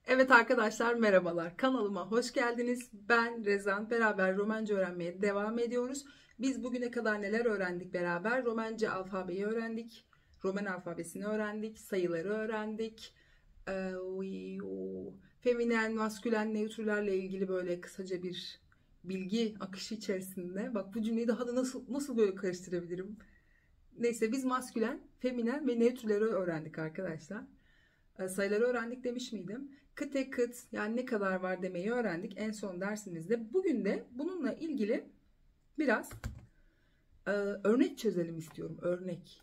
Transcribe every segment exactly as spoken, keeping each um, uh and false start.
Evet arkadaşlar, merhabalar. Kanalıma hoş geldiniz. Ben Rezan. Beraber Romence öğrenmeye devam ediyoruz. Biz bugüne kadar neler öğrendik beraber? Romence alfabeyi öğrendik. Roman alfabesini öğrendik. Sayıları öğrendik. Ee, feminen, maskülen, nötrlerle ilgili böyle kısaca bir bilgi akışı içerisinde. Bak, bu cümleyi daha da nasıl nasıl böyle karıştırabilirim? Neyse, biz maskülen, feminen ve nötrleri öğrendik arkadaşlar. Sayıları öğrendik demiş miydim? Kıte kıt, yani ne kadar var demeyi öğrendik en son dersimizde. Bugün de bununla ilgili biraz e, örnek çözelim istiyorum. Örnek.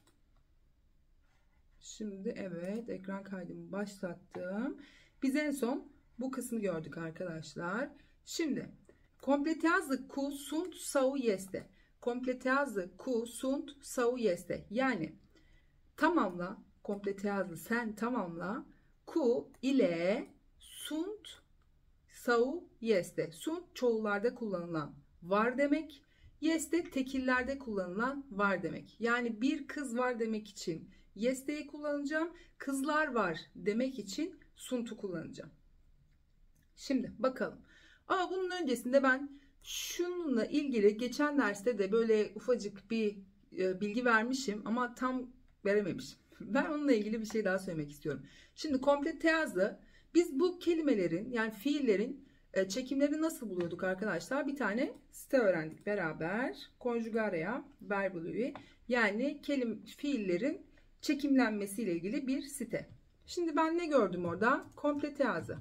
Şimdi evet, ekran kaydımı başlattım. Biz en son bu kısmı gördük arkadaşlar. Şimdi kompletazı ku sunt sau este. Kompletazı ku sunt sau este. Yani tamamla, kompletazı sen tamamla. Ku ile sunt sau yeste. Sunt çoğullarda kullanılan var demek. Yeste tekillerde kullanılan var demek. Yani bir kız var demek için yeste'yi kullanacağım. Kızlar var demek için sunt'u kullanacağım. Şimdi bakalım. Ama bunun öncesinde ben şununla ilgili geçen derste de böyle ufacık bir bilgi vermişim ama tam verememişim. Ben onunla ilgili bir şey daha söylemek istiyorum. Şimdi kompletazı, biz bu kelimelerin, yani fiillerin çekimlerini nasıl buluyorduk arkadaşlar? Bir tane site öğrendik beraber. Conjugarea verbului, yani kelim fiillerin çekimlenmesiyle ilgili bir site. Şimdi ben ne gördüm orada? Kompletazı.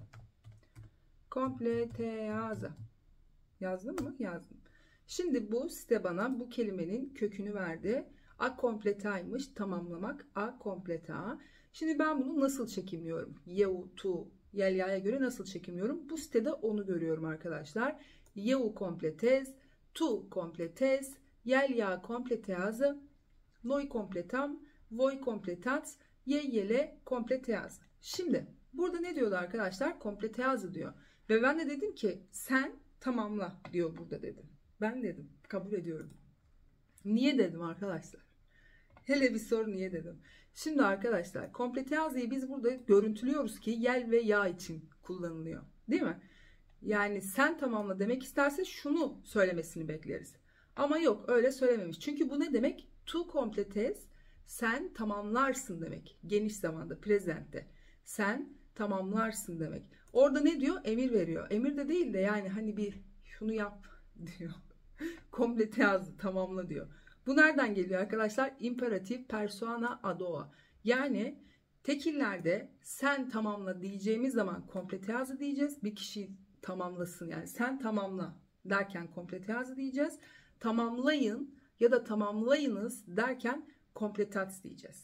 Kompletazı. Yazdım mı? Yazdım. Şimdi bu site bana bu kelimenin kökünü verdi. A kompletaymış, tamamlamak. A kompleta. Şimdi ben bunu nasıl çekimliyorum? Yeu, tu, yel, ya'ya göre nasıl çekimliyorum? Bu sitede onu görüyorum arkadaşlar. Yeu kompletez, tu kompletez, yel, ya kompletazı, noi kompletam, voi kompletats, ye, yele kompletaz. Şimdi burada ne diyordu arkadaşlar? Kompletazı diyor. Ve ben de dedim ki sen tamamla diyor burada dedim. Ben dedim, kabul ediyorum. Niye dedim arkadaşlar? Hele bir sor, niye dedim. Şimdi arkadaşlar, kompletazıyı biz burada görüntülüyoruz ki yel ve ya için kullanılıyor. Değil mi? Yani sen tamamla demek isterse şunu söylemesini bekleriz. Ama yok, öyle söylememiş. Çünkü bu ne demek? Tu completes, sen tamamlarsın demek. Geniş zamanda, presente. Sen tamamlarsın demek. Orada ne diyor? Emir veriyor. Emir de değil de yani hani bir şunu yap diyor. Kompletazı tamamla diyor. Bu nereden geliyor arkadaşlar? İmperatif persona ad hoc. Yani tekillerde sen tamamla diyeceğimiz zaman kompletazı diyeceğiz. Bir kişi tamamlasın, yani sen tamamla derken kompletazı diyeceğiz. Tamamlayın ya da tamamlayınız derken kompletats diyeceğiz.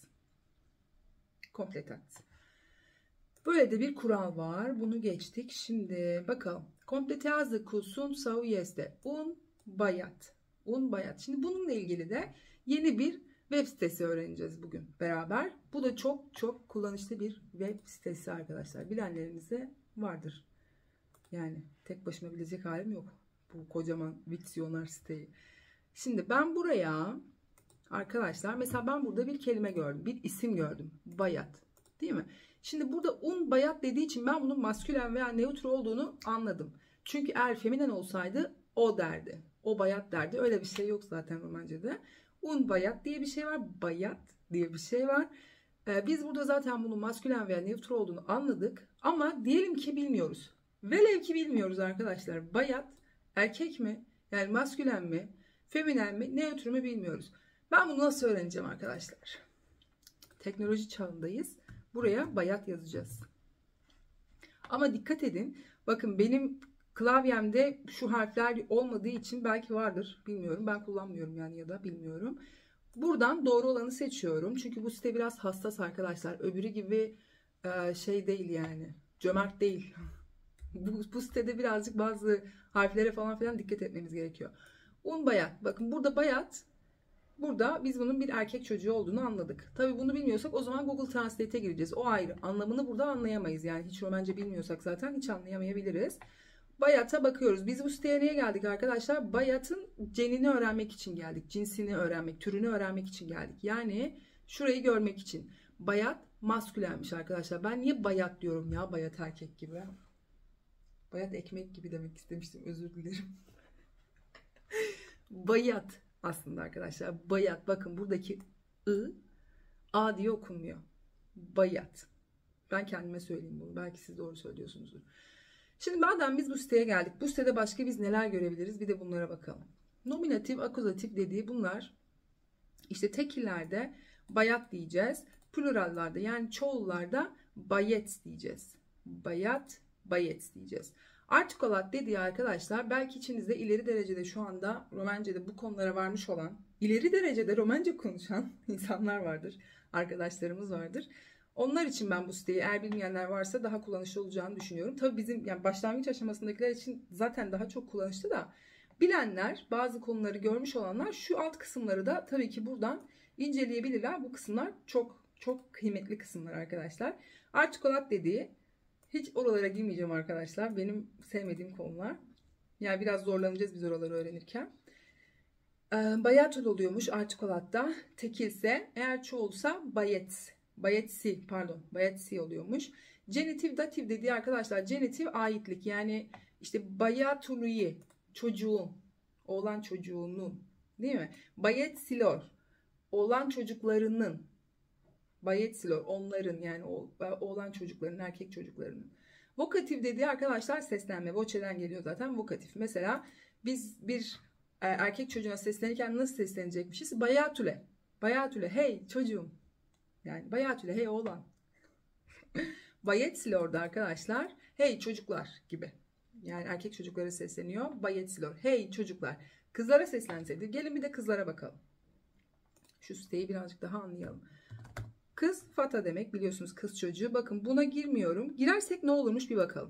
Kompletats. Böyle de bir kural var. Bunu geçtik. Şimdi bakalım. Kompletazı kusun sau este. Un bayat. Un bayat. Şimdi bununla ilgili de yeni bir web sitesi öğreneceğiz bugün beraber. Bu da çok çok kullanışlı bir web sitesi arkadaşlar. Bilenlerinize vardır. Yani tek başıma bilecek halim yok. Bu kocaman viksiyoner siteyi. Şimdi ben buraya arkadaşlar, mesela ben burada bir kelime gördüm. Bir isim gördüm. Bayat. Değil mi? Şimdi burada un bayat dediği için ben bunun maskülen veya nötr olduğunu anladım. Çünkü eğer feminen olsaydı o derdi. O bayat derdi. Öyle bir şey yok zaten Romanca'da. Un bayat diye bir şey var. Bayat diye bir şey var. Ee, biz burada zaten bunun maskülen veya nötr olduğunu anladık. Ama diyelim ki bilmiyoruz. Velev ki bilmiyoruz arkadaşlar. Bayat erkek mi? Yani maskülen mi? Feminen mi? Nötr mü bilmiyoruz. Ben bunu nasıl öğreneceğim arkadaşlar? Teknoloji çağındayız. Buraya bayat yazacağız. Ama dikkat edin. Bakın benim klavyemde şu harfler olmadığı için belki vardır. Bilmiyorum. Ben kullanmıyorum yani, ya da bilmiyorum. Buradan doğru olanı seçiyorum. Çünkü bu site biraz hassas arkadaşlar. Öbürü gibi şey değil yani. Cömert değil. bu, bu sitede birazcık bazı harflere falan filan dikkat etmemiz gerekiyor. Un bayat. Bakın burada bayat. Burada biz bunun bir erkek çocuğu olduğunu anladık. Tabi bunu bilmiyorsak o zaman Google Translate'e gireceğiz. O ayrı. Anlamını burada anlayamayız. Yani hiç Romence bilmiyorsak zaten hiç anlayamayabiliriz. Bayat'a bakıyoruz. Biz bu siteye niye geldik arkadaşlar? Bayat'ın cenini öğrenmek için geldik. Cinsini öğrenmek, türünü öğrenmek için geldik. Yani şurayı görmek için. Bayat maskülenmiş arkadaşlar. Ben niye bayat diyorum ya, bayat erkek gibi. Bayat ekmek gibi demek istemiştim, özür dilerim. Bayat aslında arkadaşlar. Bayat, bakın buradaki ı a diye okunmuyor. Bayat. Ben kendime söyleyeyim bunu. Belki siz doğru söylüyorsunuzdur. Şimdi madem biz bu siteye geldik. Bu sitede başka biz neler görebiliriz? Bir de bunlara bakalım. Nominatif, akuzatif dediği bunlar. İşte tekillerde bayat diyeceğiz. Plurallarda yani çoğullarda bayet diyeceğiz. Bayat, bayet diyeceğiz. Artikolat dediği arkadaşlar, belki içinizde ileri derecede şu anda Romenca'da bu konulara varmış olan, ileri derecede Romence konuşan insanlar vardır. Arkadaşlarımız vardır. Onlar için ben bu siteyi, eğer bilmeyenler varsa, daha kullanışlı olacağını düşünüyorum. Tabii bizim yani başlangıç aşamasındakiler için zaten daha çok kullanışlı da, bilenler, bazı konuları görmüş olanlar şu alt kısımları da tabii ki buradan inceleyebilirler. Bu kısımlar çok çok kıymetli kısımlar arkadaşlar. Artikolat dediği, hiç oralara girmeyeceğim arkadaşlar. Benim sevmediğim konular. Yani biraz zorlanacağız biz oraları öğrenirken. Ee, bayat oluyormuş artikolatta. Tekilse, eğer çoğulsa bayet. Bayetsi pardon. Bayetsi oluyormuş. Genitif, datif dediği arkadaşlar, genitif aitlik. Yani işte bayatuluyi, çocuğun, oğlan çocuğunun, değil mi? Bayet silor, oğlan çocuklarının. Bayet silor, onların, yani oğlan çocuklarının, erkek çocuklarının. Vokatif dediği arkadaşlar seslenme. Voce'den geliyor zaten vokatif. Mesela biz bir erkek çocuğuna seslenirken nasıl seslenecekmişiz? Bayatüle. Bayatüle, hey çocuğum. Yani bayatüle, hey oğlan. Bayet silor'da arkadaşlar, hey çocuklar gibi. Yani erkek çocuklara sesleniyor. Bayet silor, hey çocuklar. Kızlara seslenseydi. Gelin bir de kızlara bakalım. Şu siteyi birazcık daha anlayalım. Kız fata demek, biliyorsunuz, kız çocuğu. Bakın buna girmiyorum. Girersek ne olurmuş bir bakalım.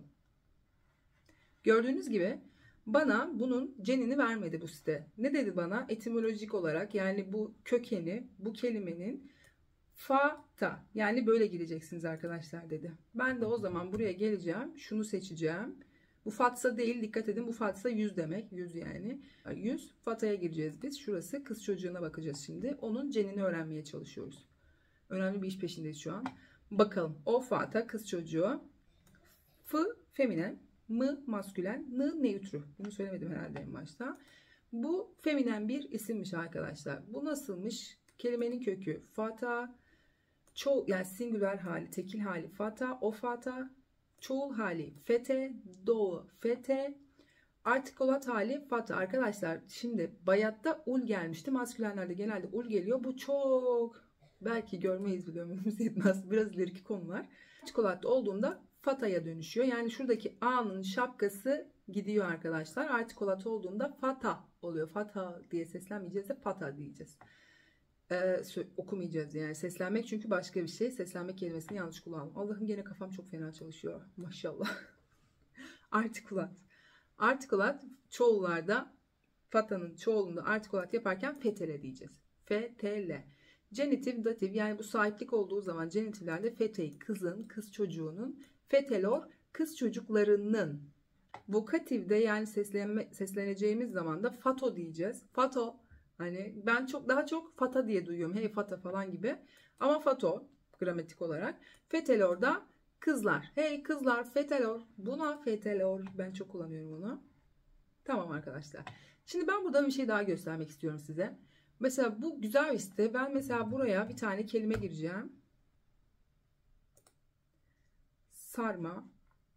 Gördüğünüz gibi bana bunun cenini vermedi bu site. Ne dedi bana? Etimolojik olarak, yani bu kökeni, bu kelimenin fata, yani böyle gireceksiniz arkadaşlar dedi. Ben de o zaman buraya geleceğim. Şunu seçeceğim. Bu fatsa değil, dikkat edin, bu fatsa yüz demek. Yüz yani. Yüz, fataya gireceğiz biz. Şurası kız çocuğuna bakacağız şimdi. Onun cenini öğrenmeye çalışıyoruz. Önemli bir iş peşindeyiz şu an. Bakalım. O fata, kız çocuğu. F feminen, m maskülen, n neutru. Bunu söylemedim herhalde en başta. Bu feminen bir isimmiş arkadaşlar. Bu nasılmış? Kelimenin kökü fata, çoğul, yani singular hali, tekil hali fata, o fata, çoğul hali fete, do fete, artikolat hali fata. Arkadaşlar şimdi bayatta ul gelmişti. Maskülenlerde genelde ul geliyor. Bu çok, belki görmeyiz bile, ömrümüz yetmez. Biraz ileriki konular. Artikolatta olduğunda fataya dönüşüyor. Yani şuradaki a'nın şapkası gidiyor arkadaşlar. Artikolat olduğunda fata oluyor. Fata diye seslenmeyeceğiz de fata diyeceğiz. Ee, okumayacağız yani. Seslenmek çünkü başka bir şey. Seslenmek kelimesini yanlış kullandım. Allah'ım, gene kafam çok fena çalışıyor. Maşallah. Artikulat. Artikulat çoğullarda, fatanın çoğulunda artikulat yaparken fetele diyeceğiz. Fetele. Genitif, datif, yani bu sahiplik olduğu zaman genitiflerde fetey, kızın, kız çocuğunun, fetelor, kız çocuklarının. Vokatifde, yani seslenme, sesleneceğimiz zaman da fato diyeceğiz. Fato, hani ben çok daha çok fata diye duyuyorum. Hey fata falan gibi. Ama fato gramatik olarak. Fetelor da kızlar. Hey kızlar, fetelor. Buna fetelor. Ben çok kullanıyorum onu. Tamam arkadaşlar. Şimdi ben burada bir şey daha göstermek istiyorum size. Mesela bu güzel bir site. Ben mesela buraya bir tane kelime gireceğim. Sarma.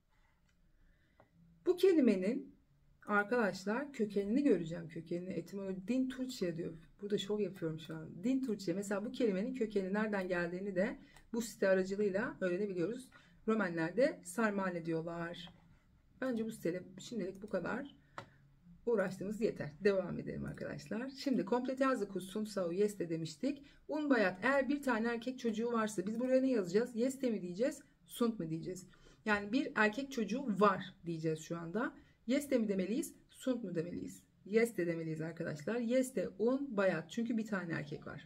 Bu kelimenin arkadaşlar kökenini göreceğim. Kökenini, etimoloji, din Türkçe diyor. Burada şov yapıyorum şu an. Din Türkçe. Mesela bu kelimenin kökeni nereden geldiğini de bu site aracılığıyla öğrenebiliyoruz. Romenler de sarmale diyorlar. Bence bu siteyle şimdilik bu kadar. Uğraştığımız yeter. Devam edelim arkadaşlar. Şimdi komplete yazı kusun sau yeste demiştik. Un bayat, eğer bir tane erkek çocuğu varsa biz buraya ne yazacağız? Yeste mi diyeceğiz? Sunt mu diyeceğiz? Yani bir erkek çocuğu var diyeceğiz şu anda. Yeste mi demeliyiz? Sunt mu demeliyiz? Yeste demeliyiz arkadaşlar. Yeste un bayat. Çünkü bir tane erkek var.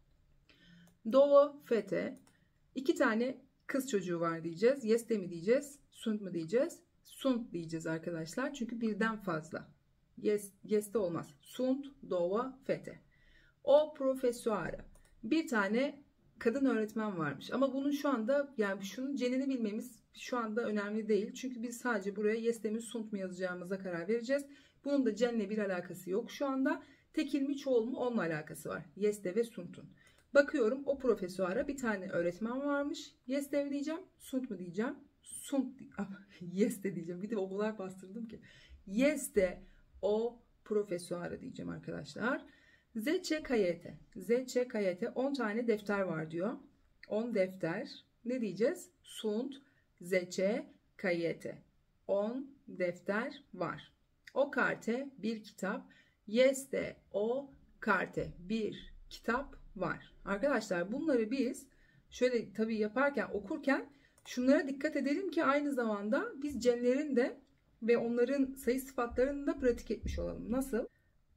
Do fete. İki tane kız çocuğu var diyeceğiz. Yeste mi diyeceğiz? Sunt mu diyeceğiz? Sunt diyeceğiz arkadaşlar. Çünkü birden fazla. Yes, yeste olmaz. Sunt, dova, fete. O profesuara. Bir tane kadın öğretmen varmış. Ama bunun şu anda yani şunun cenini bilmemiz şu anda önemli değil. Çünkü biz sadece buraya yeste mi sunt mu yazacağımıza karar vereceğiz. Bunun da cenle bir alakası yok şu anda. Tekil mi çoğul mu onunla alakası var. Yeste ve suntun. Bakıyorum o profesöre bir tane öğretmen varmış. Yeste mi diyeceğim, sunt mu diyeceğim? Sunt, yeste diyeceğim. Bir de o kadar bastırdım ki. Yeste o profesöre diyeceğim arkadaşlar. Zece kayete. Zece kayete on tane defter var diyor. on defter. Ne diyeceğiz? Sunt zece kayete. on defter var. O karte bir kitap. Yeste o karte bir kitap var. Arkadaşlar bunları biz şöyle tabii yaparken okurken şunlara dikkat edelim ki aynı zamanda biz cenlerin de ve onların sayı sıfatlarını da pratik etmiş olalım. Nasıl?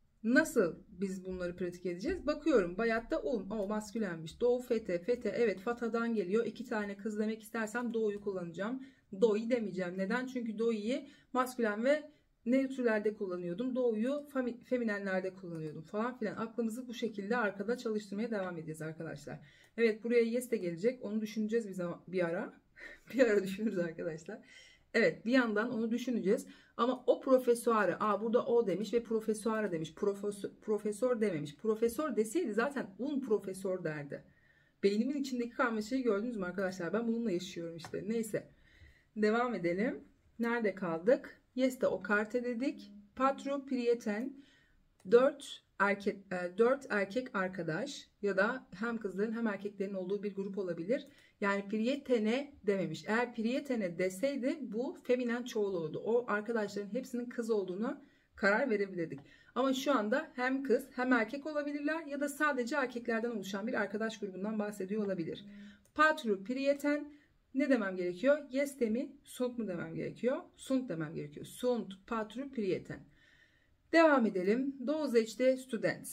Nasıl biz bunları pratik edeceğiz? Bakıyorum bayatta un. O maskülenmiş. Doğu fete. Fete evet fatadan geliyor. İki tane kız demek istersem doğuyu kullanacağım. Doğuyu demeyeceğim. Neden? Çünkü doğuyu maskülen ve nötrlerde kullanıyordum. Doğuyu feminenlerde kullanıyordum falan filan. Aklımızı bu şekilde arkada çalıştırmaya devam edeceğiz arkadaşlar. Evet buraya yes de gelecek. Onu düşüneceğiz bir, zaman, bir ara. bir ara düşünürüz arkadaşlar. Evet bir yandan onu düşüneceğiz. Ama o profesöre, aa burada o demiş ve profesöre demiş. Profesör, profesör dememiş. Profesör deseydi zaten un profesör derdi. Beynimin içindeki karmaşayı gördünüz mü arkadaşlar? Ben bununla yaşıyorum işte. Neyse. Devam edelim. Nerede kaldık? Yes de o karte dedik. Patru priyeten dört erkek dört erkek arkadaş ya da hem kızların hem erkeklerin olduğu bir grup olabilir. Yani priyetene dememiş. Eğer priyetene deseydi bu feminen çoğul olurdu. O arkadaşların hepsinin kız olduğunu karar verebilirdik. Ama şu anda hem kız hem erkek olabilirler ya da sadece erkeklerden oluşan bir arkadaş grubundan bahsediyor olabilir. Patru priyeten ne demem gerekiyor? Yes de mi? Sunt mu demem gerekiyor? Sunt demem gerekiyor. Sunt patru priyeten. Devam edelim. Dozec de students.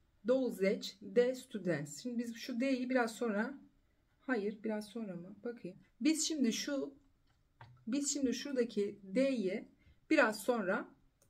Dozec de students. Şimdi biz şu D'yi biraz sonra hayır biraz sonra mı? Bakayım. Biz şimdi şu biz şimdi şuradaki D'yi biraz sonra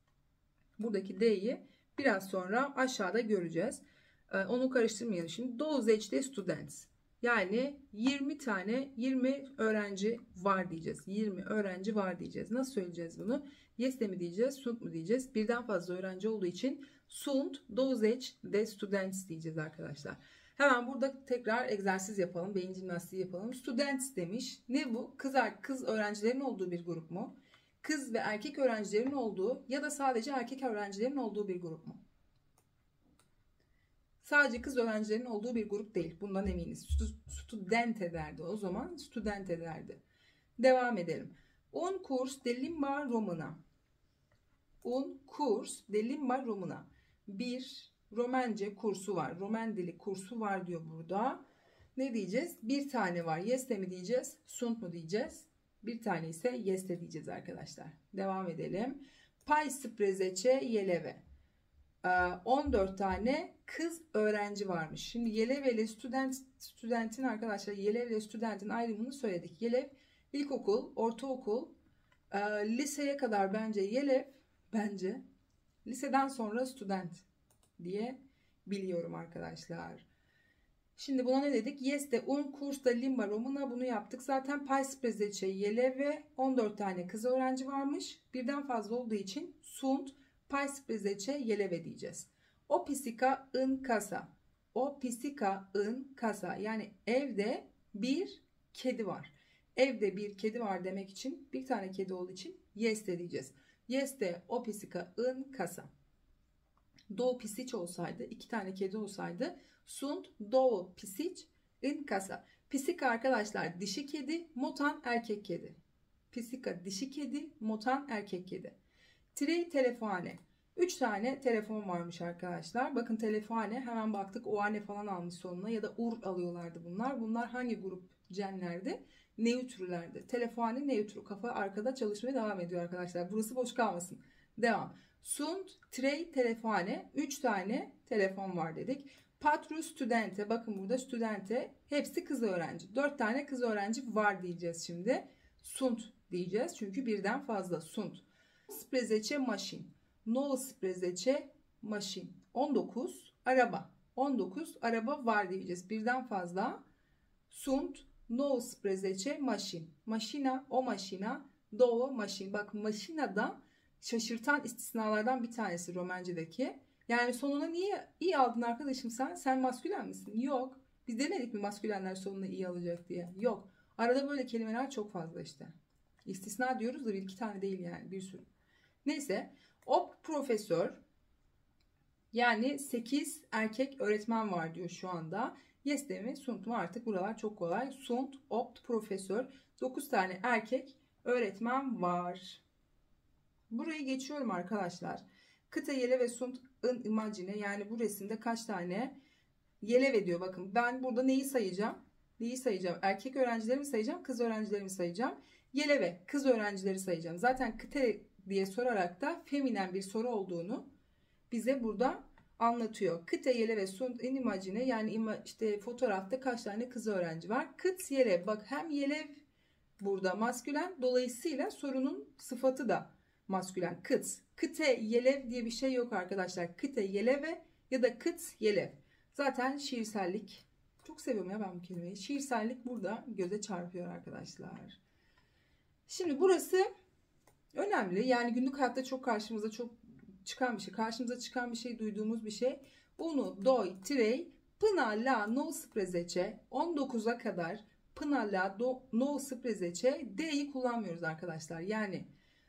buradaki D'yi biraz sonra aşağıda göreceğiz. Ee, onu karıştırmayalım. Şimdi dozec de students. Yani yirmi tane yirmi öğrenci var diyeceğiz. yirmi öğrenci var diyeceğiz. Nasıl söyleyeceğiz bunu? Yes de mi diyeceğiz? Sunt mu diyeceğiz? Birden fazla öğrenci olduğu için sunt dozec de students diyeceğiz arkadaşlar. Hemen burada tekrar egzersiz yapalım. Beyin jimnastiği yapalım. Students demiş. Ne bu? Kız, kız öğrencilerin olduğu bir grup mu? Kız ve erkek öğrencilerin olduğu ya da sadece erkek öğrencilerin olduğu bir grup mu? Sadece kız öğrencilerin olduğu bir grup değil. Bundan eminiz. Studente derdi o zaman. Studente derdi. Devam edelim. Un kurs de limba romana. Un kurs de limba romana. Bir Romence kursu var. Roman dili kursu var diyor burada. Ne diyeceğiz? Bir tane var. Yes de mi diyeceğiz? Sunt mu diyeceğiz? Bir tane ise yes de diyeceğiz arkadaşlar. Devam edelim. Pay sprezece yeleve. on dört tane kız öğrenci varmış. Şimdi Yelev ile student, studentin arkadaşlar Yelev ile studentin ayrımını söyledik. Yelev ilkokul, ortaokul, e, liseye kadar bence Yelev, bence liseden sonra student diye biliyorum arkadaşlar. Şimdi buna ne dedik? Yes de un kursta limba romana bunu yaptık. Zaten pais prezece Yelev ve on dört tane kız öğrenci varmış. Birden fazla olduğu için sunt pais prezece Yeleve diyeceğiz. O pisika ın kasa. O pisika ın kasa. Yani evde bir kedi var. Evde bir kedi var demek için bir tane kedi olduğu için yes de diyeceğiz. Yes de o pisika ın kasa. Do pisiç olsaydı iki tane kedi olsaydı sunt do pisiç ın kasa. Pisika arkadaşlar dişi kedi, motan erkek kedi. Pisika dişi kedi, motan erkek kedi. Trey telefone. üç tane telefon varmış arkadaşlar. Bakın telefone hemen baktık o ane falan almış sonuna ya da ur alıyorlardı bunlar. Bunlar hangi grup cenlerdi? Neutrülerdi. Telefone neutru. Kafa arkada çalışmaya devam ediyor arkadaşlar. Burası boş kalmasın. Devam. Sunt trey telefone. üç tane telefon var dedik. Patru studente. Bakın burada studente. Hepsi kız öğrenci. dört tane kız öğrenci var diyeceğiz şimdi. Sunt diyeceğiz. Çünkü birden fazla sunt. Sprezece maşin. No sprezece maşin. on dokuz araba. on dokuz araba var diyeceğiz. Birden fazla sunt nouăsprezece mașini. Mașina, o mașina, două mașini. Bak maşina da şaşırtan istisnalardan bir tanesi Romencedeki. Yani sonuna niye i aldın arkadaşım sen? Sen maskülen misin? Yok. Biz demedik mi maskülenler sonuna i alacak diye? Yok. Arada böyle kelimeler çok fazla işte. İstisna diyoruz da bir iki tane değil yani bir sürü. Neyse. Op profesör yani sekiz erkek öğretmen var diyor şu anda. Yes de mi? Sunt mu? Artık buralar çok kolay. Sunt, opt profesör. dokuz tane erkek öğretmen var. Burayı geçiyorum arkadaşlar. Kıta yele ve sunt ın imagine yani bu resimde kaç tane yeleve diyor. Bakın ben burada neyi sayacağım? Neyi sayacağım? Erkek öğrencilerimi sayacağım, kız öğrencilerimi sayacağım. Yeleve, kız öğrencileri sayacağım. Zaten kıta diye sorarak da feminen bir soru olduğunu bize burada anlatıyor. Kıta yeleve sunt in imagine yani ima, işte fotoğrafta kaç tane kız öğrenci var? Kıt yelev. Bak hem yelev burada maskülen dolayısıyla sorunun sıfatı da maskülen. Kıt. Kıte yelev diye bir şey yok arkadaşlar. Kıte yeleve ya da kıt yelev. Zaten şiirsellik. Çok seviyorum ya ben bu kelimeyi. Şiirsellik burada göze çarpıyor arkadaşlar. Şimdi burası önemli. Yani günlük hayatta çok karşımıza çok çıkan bir şey. Karşımıza çıkan bir şey, duyduğumuz bir şey. Unu, doi, trei, până la nouăsprezece, on dokuza kadar până la nouăsprezece D'yi kullanmıyoruz arkadaşlar. Yani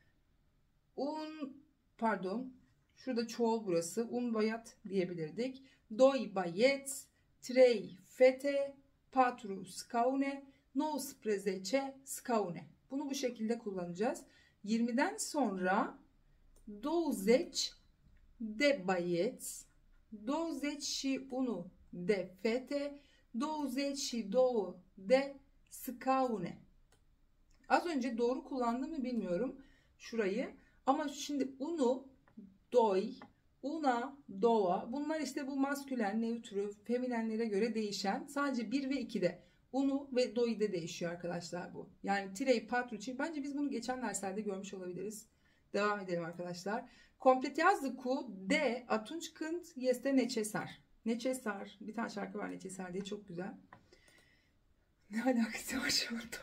un, pardon, şurada çoğul burası. Un bayat diyebilirdik. Doi bayet, trei fete, patru scaune, nouăsprezece scaune. Bunu bu şekilde kullanacağız. yirmiden sonra douăzeci de băieți, douăzeci și unu de fete, douăzeci și două de scaune. Az önce doğru kullandım mı bilmiyorum şurayı. Ama şimdi unu, doi, una, doğa bunlar işte bu maskülen, nötrü, feminenlere göre değişen sadece bir ve ikide. Unu ve doi'de değişiyor arkadaşlar bu. Yani trei, patru için bence biz bunu geçen derslerde görmüş olabiliriz. Devam edelim arkadaşlar. Completează cu de atunci când este necesar. Necesar. Bir tane şarkı var necesar diye çok güzel. Ne alakası var şu anda?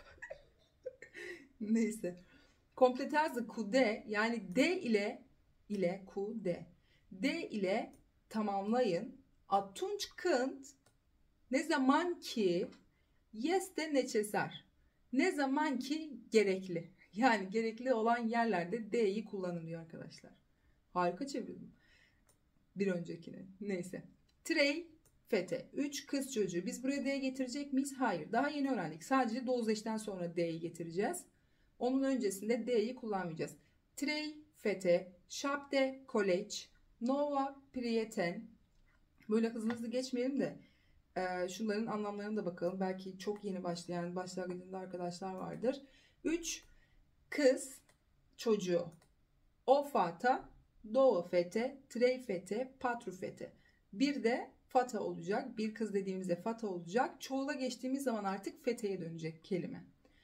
Neyse. Completează cu de yani de ile ile cu de. De ile tamamlayın. Atunci când ne zaman ki este necesar. Ne zaman ki gerekli. Yani gerekli olan yerlerde D'yi kullanılıyor arkadaşlar. Harika çevirdim. Bir öncekini. Neyse. Trei fete. üç kız çocuğu. Biz buraya D'yi getirecek miyiz? Hayır. Daha yeni öğrendik. Sadece douăzeci'den sonra D'yi getireceğiz. Onun öncesinde D'yi kullanmayacağız. Trei fete. Șapte colegi. Nouă prieten. Böyle hızlı hızlı geçmeyelim de e, şunların anlamlarına da bakalım. Belki çok yeni başlayan başlangıcında arkadaşlar vardır. üç kız çocuğu. O fata, două fete, trei fete, patru fete. Bir de fata olacak. Bir kız dediğimizde fata olacak. Çoğula geçtiğimiz zaman artık feteye dönecek kelime.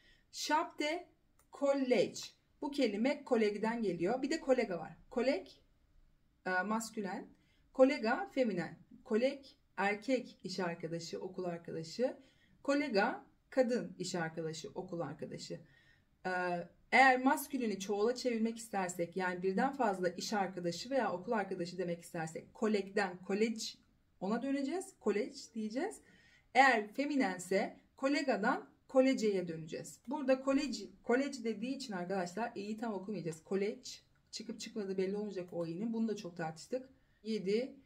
Șapte colegi. Bu kelime kolegden geliyor. Bir de kolega var. Koleg e, maskülen. Kolega feminen. Koleg erkek iş arkadaşı, okul arkadaşı. Kolega kadın iş arkadaşı, okul arkadaşı. E, Eğer maskülini çoğula çevirmek istersek yani birden fazla iş arkadaşı veya okul arkadaşı demek istersek kolegden kolej ona döneceğiz. Kolej diyeceğiz. Eğer feminense kolegadan kolejeye döneceğiz. Burada kolej, kolej dediği için arkadaşlar iyi tam okumayacağız. Kolej çıkıp çıkmadığı belli olmayacak o i'nin. Bunu da çok tartıştık. yedi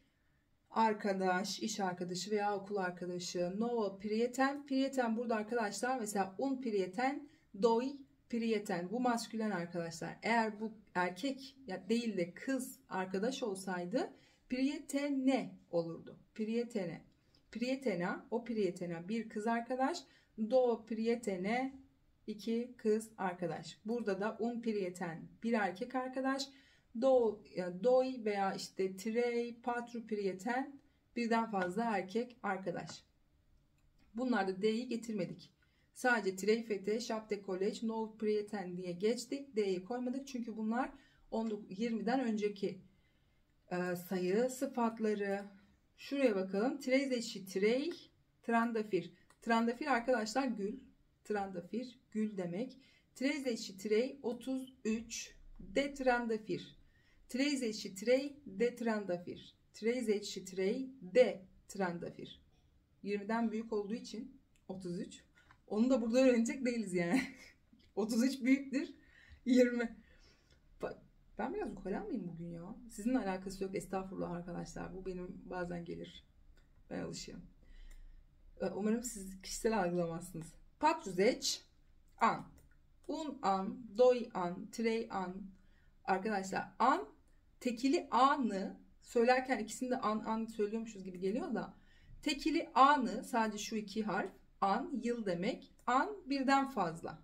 arkadaş, iş arkadaşı veya okul arkadaşı. Nouă prieten. Prieten burada arkadaşlar mesela un prieten, doi prieten. Bu maskülen arkadaşlar. Eğer bu erkek ya değil de kız arkadaş olsaydı prietene olurdu. Prietene. Prietena, o prietena bir kız arkadaş. Două prietene iki kız arkadaş. Burada da un prieten bir erkek arkadaş. Do, doi veya işte trei, patru prieten birden fazla erkek arkadaş. Bunlarda D'yi getirmedik. Sadece trei fete, șapte colegi, nouă prieten diye geçtik. D'yi koymadık çünkü bunlar yirmiden önceki e, sayı sıfatları. Şuraya bakalım. treizeci și trei, trandafir. Trandafir arkadaşlar gül. Trandafir gül demek. Trez eşi trey otuz üç. De trandafir. Trez eşi trey de trandafir. Trez eşi trey de trandafir. yirmiden büyük olduğu için otuz üç. Onu da burada öğrenecek değiliz yani. otuz üç büyüktür yirmi. Ben biraz ukala mıyım bugün ya? Sizinle alakası yok. Estağfurullah arkadaşlar. Bu benim bazen gelir. Ben alışıyorum. Umarım siz kişisel algılamazsınız. Patruzeç an. Un an, doy an, trey an. Arkadaşlar an tekili anı söylerken ikisini de an an söylüyormuşuz gibi geliyor da tekili anı sadece şu iki harf an yıl demek. An birden fazla.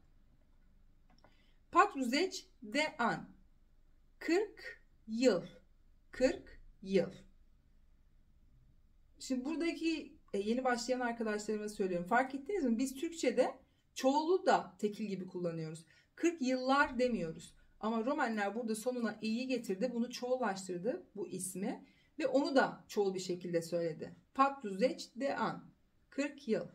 Patruzeç de an. kırk yıl. kırk yıl. Şimdi buradaki yeni başlayan arkadaşlarıma söylüyorum. Fark ettiniz mi? Biz Türkçe'de çoğulu da tekil gibi kullanıyoruz. kırk yıllar demiyoruz. Ama Romenler burada sonuna i'yi getirdi. Bunu çoğullaştırdı bu ismi. Ve onu da çoğul bir şekilde söyledi. Patruzeç de an. kırk yıl.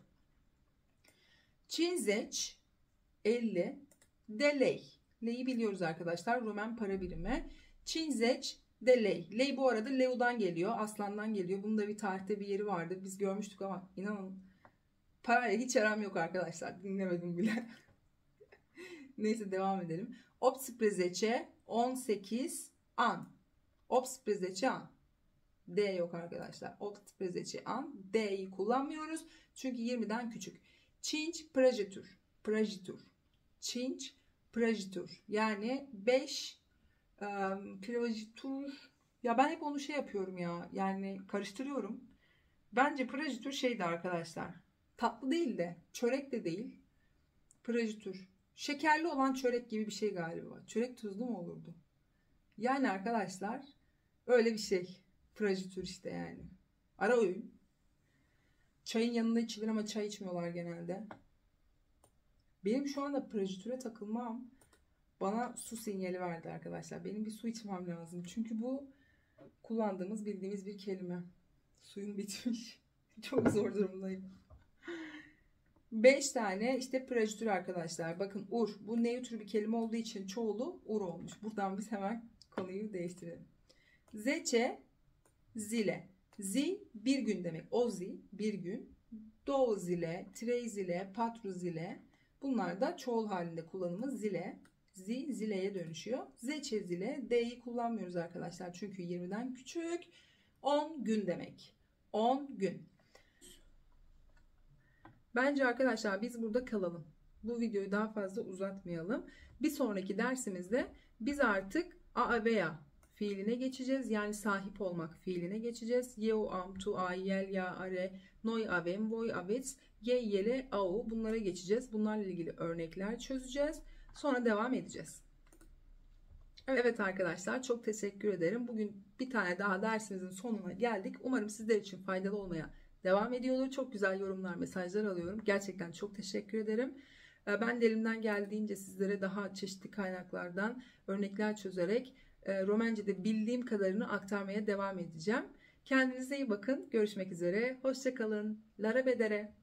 Cinzeç elli. De lei. Lei'yi biliyoruz arkadaşlar. Romen para birimi. Cinzeç de lei. Lei bu arada leu'dan geliyor. Aslandan geliyor. Bunun da bir tarihte bir yeri vardı. Biz görmüştük ama inanın parayla hiç aram yok arkadaşlar. Dinlemedim bile. Neyse devam edelim. Obsprezeçe on sekiz an. Obsprezeçe an. D yok arkadaşlar. Obsprezeçe an. D'yi kullanmıyoruz. Çünkü yirmiden küçük. Cinci prajitur. Prajitur. Cinci prajitur. Yani beş um, prajitur. Ya ben hep onu şey yapıyorum ya. Yani karıştırıyorum. Bence prajitur şeydi arkadaşlar. Tatlı değil de. Çörek de değil. Prajitur. Şekerli olan çörek gibi bir şey galiba. Çörek tuzlu mu olurdu? Yani arkadaşlar öyle bir şey. Prajitur işte yani. Ara öğün. Çayın yanında içilir ama çay içmiyorlar genelde. Benim şu anda prajitüre takılmam bana su sinyali verdi arkadaşlar. Benim bir su içmem lazım. Çünkü bu kullandığımız bildiğimiz bir kelime. Suyum bitmiş. Çok zor durumdayım. beş tane işte prajitür arkadaşlar. Bakın ur. Bu nötr bir kelime olduğu için çoğulu ur olmuş. Buradan biz hemen konuyu değiştirelim. Zeçe zile. Zi bir gün demek. Ozi bir gün. Do zile, trey zile, patru zile. Bunlar da çoğul halinde kullanımı zile. Zi zileye dönüşüyor. Zeçe zile. D'yi kullanmıyoruz arkadaşlar. Çünkü yirmiden küçük. on gün demek. on gün. Bence arkadaşlar biz burada kalalım. Bu videoyu daha fazla uzatmayalım. Bir sonraki dersimizde biz artık a veya fiiline geçeceğiz. Yani sahip olmak fiiline geçeceğiz. Yeu am tu a yel ya are noy avem voy avets ye yele au bunlara geçeceğiz. Bunlarla ilgili örnekler çözeceğiz. Sonra devam edeceğiz. Evet arkadaşlar çok teşekkür ederim. Bugün bir tane daha dersimizin sonuna geldik. Umarım sizler için faydalı olmaya devam ediyordur. Çok güzel yorumlar, mesajlar alıyorum. Gerçekten çok teşekkür ederim. Ben de elimden geldiğince sizlere daha çeşitli kaynaklardan örnekler çözerek Romence'de bildiğim kadarını aktarmaya devam edeceğim. Kendinize iyi bakın. Görüşmek üzere. Hoşça kalın. Lara bedere.